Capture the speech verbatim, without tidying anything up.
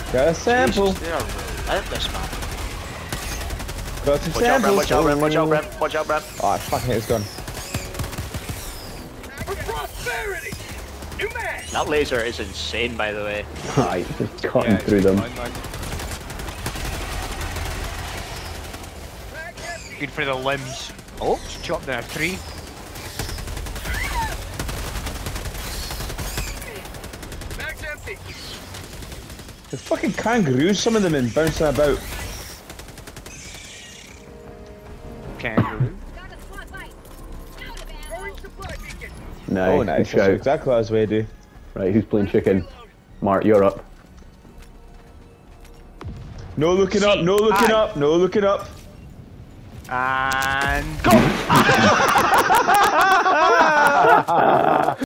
Got a sample. Jesus, they are relentless, man. Got some Watch out, Brem, samples. watch out, Brem, watch out, Brem, watch out, Brem. Oh, fucking it's gone. That laser is insane, by the way. Right, just cutting Yeah, through them. fine, man. Good for the limbs. Oh, just chopped down a tree. The fucking kangaroos, some of them in bouncing about. Kangaroo. Nice, Oh, good nice. That's shout. exactly what I was way to do. Right, who's playing chicken? Mart, you're up. No looking up, no looking Aye. up, no looking up. And go!